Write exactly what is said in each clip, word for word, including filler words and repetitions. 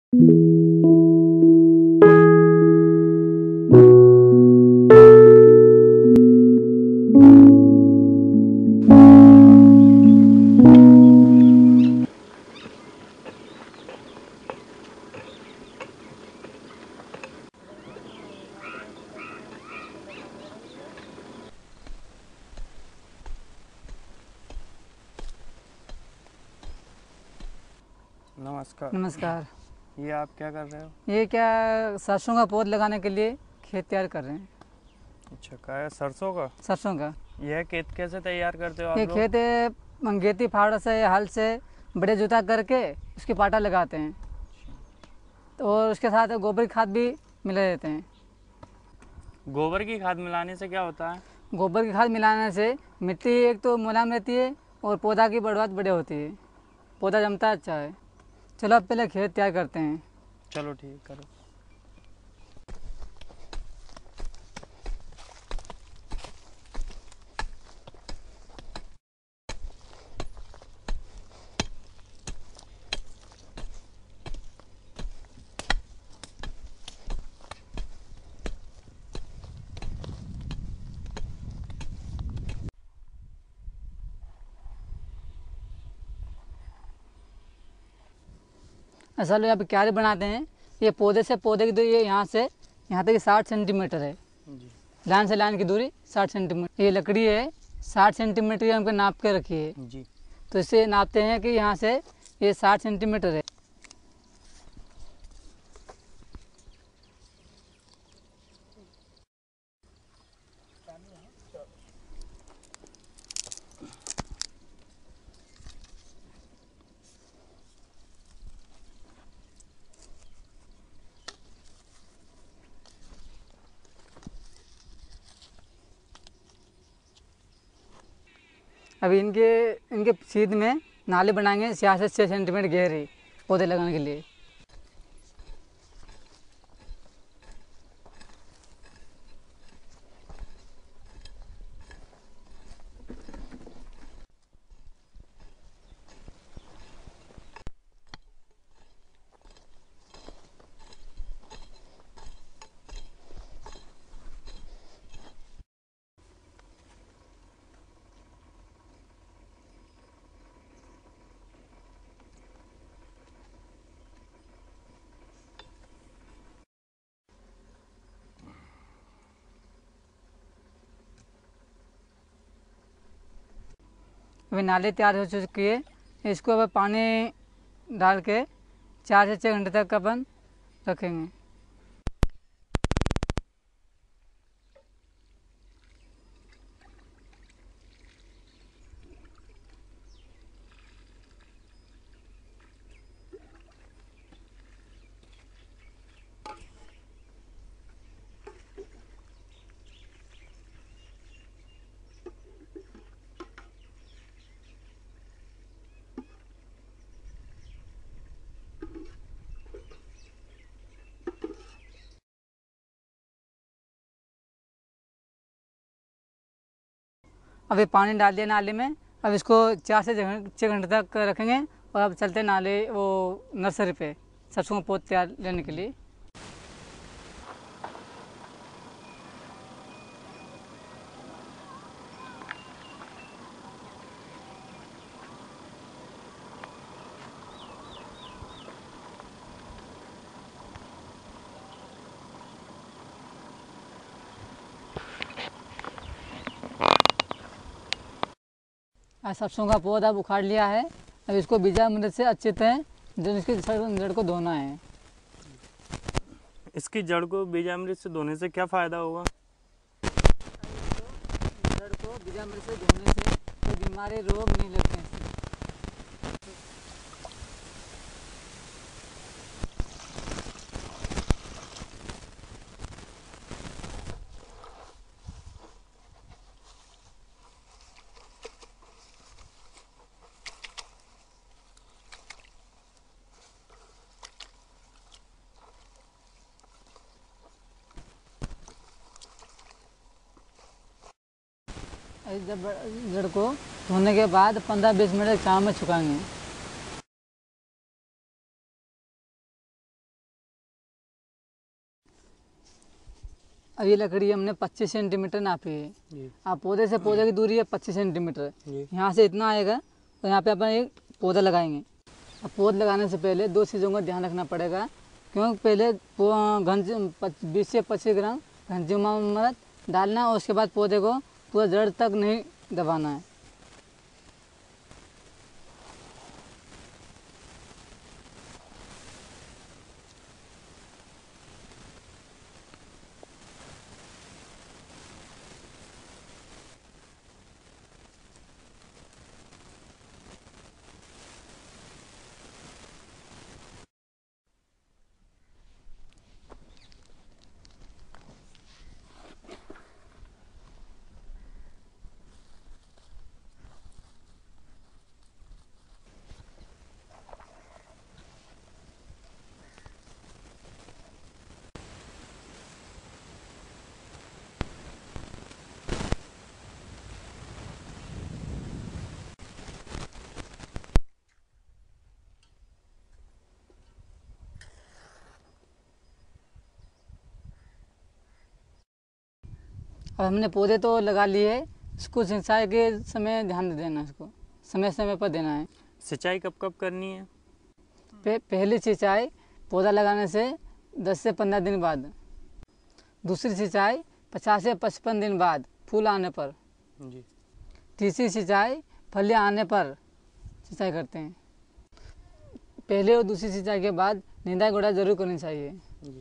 नमस्कार। नमस्कार। ये आप क्या कर रहे हो? ये क्या सरसों का पौध लगाने के लिए खेत तैयार कर रहे हैं। अच्छा, क्या है? सरसों का? सरसों का यह खेत कैसे तैयार करते हो आप ये लोग? खेत मंगेती फावड़ा से हल से बड़े जुता करके उसकी पाटा लगाते हैं, तो और उसके साथ गोबर की खाद भी मिला देते हैं। गोबर की खाद मिलाने से क्या होता है? गोबर की खाद मिलाने से मिट्टी एक तो मुलायम रहती है और पौधा की बढ़ोतरी बढ़िया होती है, पौधा जमता अच्छा है। चलो अब पहले खेत तैयार करते हैं। चलो ठीक, करो। असल में अब क्यारी बनाते हैं। ये पौधे से पौधे की दूरी ये यहाँ से यहाँ तक साठ सेंटीमीटर है। जी। लाइन से लाइन की दूरी साठ सेंटीमीटर। ये लकड़ी है साठ सेंटीमीटर की हमको नाप के रखी है। जी। तो इससे नापते हैं कि यहाँ से ये साठ सेंटीमीटर है। अभी इनके इनके सीध में नाले बनाएंगे चार से छः सेंटीमीटर गहरे पौधे लगाने के लिए। अभी नाले तैयार हो चुकी है। इसको अब पानी डाल के चार से छः घंटे तक अपन रखेंगे। अभी पानी डाल दिया नाले में। अब इसको चार से छः घंटे तक रखेंगे और अब चलते नाले वो नर्सरी पे सरसों का पौध तैयार लेने के लिए। आज सरसों का पौधा अब उखाड़ लिया है। अब इसको बीजा मदद से अच्छे तरह जो इसकी जड़ को धोना है। इसकी जड़ को बीजामृत से धोने से क्या फ़ायदा होगा? जड़ को बीजामृत से धोने से कोई बीमारी रोग नहीं लगते हैं। जब जड़ को धोने के बाद पंद्रह बीस मिनट छाँव में सुखाएंगे। अब ये लकड़ी हमने पच्चीस सेंटीमीटर नापी है। जी अब पौधे से पौधे की दूरी है पच्चीस सेंटीमीटर। जी यहाँ से इतना आएगा तो यहाँ पे अपन एक पौधा लगाएंगे। अब पौधा लगाने से पहले दो चीज़ों का ध्यान रखना पड़ेगा, क्योंकि पहले घन बीस से पच्चीस ग्राम घनजीवामृत डालना है और उसके बाद पौधे को पूरा जड़ तक नहीं दबाना है। अब हमने पौधे तो लगा लिए, इसको सिंचाई के समय ध्यान देना, इसको समय समय पर देना है। सिंचाई कब कब करनी है? पे, पहली सिंचाई पौधा लगाने से दस से पंद्रह दिन बाद, दूसरी सिंचाई पचास से पचपन दिन बाद फूल आने पर, जी तीसरी सिंचाई फलियाँ आने पर सिंचाई करते हैं। पहले और दूसरी सिंचाई के बाद निंदाई गुड़ाई जरूर करनी चाहिए। जी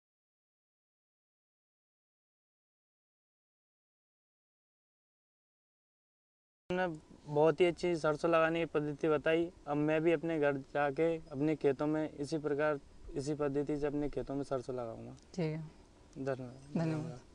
आपने बहुत ही अच्छी सरसों लगाने की पद्धति बताई। अब मैं भी अपने घर जाके अपने खेतों में इसी प्रकार इसी पद्धति से अपने खेतों में सरसों लगाऊंगा। ठीक है, धन्यवाद। धन्यवाद।